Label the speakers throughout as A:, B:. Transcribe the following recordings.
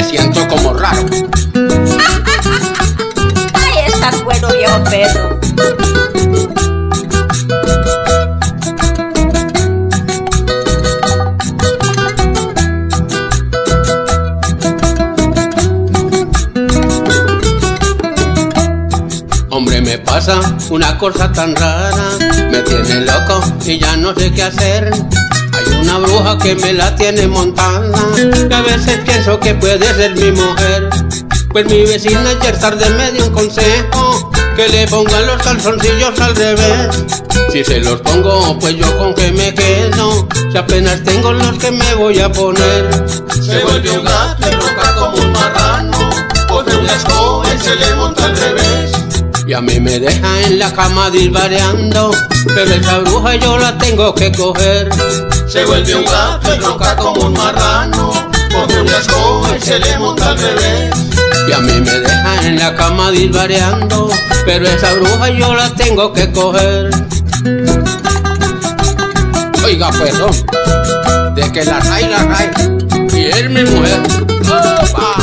A: Me siento como raro.
B: Ahí estás bueno, viejo Pedro.
A: Hombre, me pasa una cosa tan rara, me tiene loco y ya no sé qué hacer. Hay una bruja que me la tiene montada y a veces pienso que puede ser mi mujer. Pues mi vecina ayer tarde me dio un consejo, que le ponga los calzoncillos al revés. Si se los pongo, pues yo con qué me quedo, si apenas tengo los que me voy a poner.
C: Se vuelve un gato y ronca como un marrano, coge una escoba y se le monta al revés.
A: Y a mí me deja en la cama disvariando, pero esa bruja yo la tengo que coger.
C: Se vuelve un gato y ronca como un marrano, coge una escoba y se le monta al revés.
A: Y a mí me deja en la cama disvariando, pero esa bruja yo la tengo que coger. Oiga, perdón, de que la hay, y es mi mujer. ¡Opa!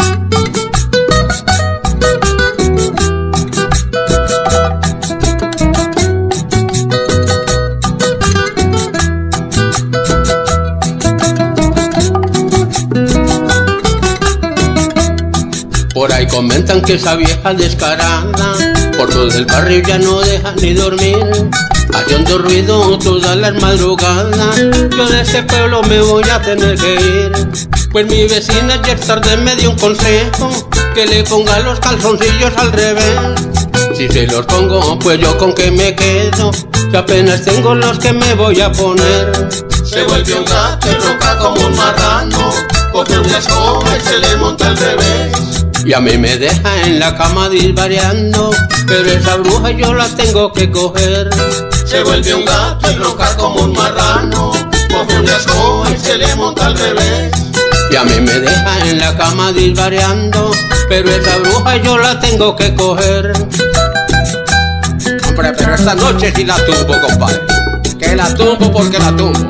A: Por ahí comentan que esa vieja descarada por todo el barrio ya no deja ni dormir, haciendo ruido todas las madrugadas. Yo de ese pueblo me voy a tener que ir, pues mi vecina ayer tarde me dio un consejo, que le ponga los calzoncillos al revés. Si se los pongo, pues yo con qué me quedo, si apenas tengo los que me voy a poner.
C: Se vuelve un gato y ronca como un marrano, coge una escoba y se le monta al revés.
A: Y a mí me deja en la cama disvariando, pero esa bruja yo la tengo que coger.
C: Se vuelve un gato y ronca como un marrano, coge una escoba y se le monta al revés.
A: Y a mí me deja en la cama disvariando, pero esa bruja yo la tengo que coger. Hombre, pero esta noche sí la tumbo, compadre. Que la tumbo porque la tumbo.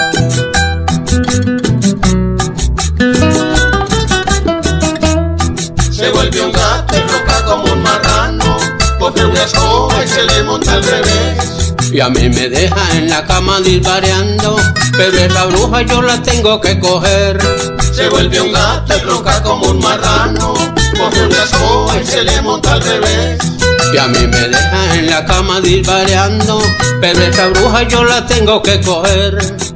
C: Se vuelve un gato y ronca como un marrano, coge una escoba y se le monta al revés.
A: Y a mí me deja en la cama disvariando, pero esa bruja yo la tengo que coger.
C: Se vuelve un gato y ronca como un marrano, coge una escoba y se le monta al revés.
A: Y a mí me deja en la cama disvariando, pero esa bruja yo la tengo que coger.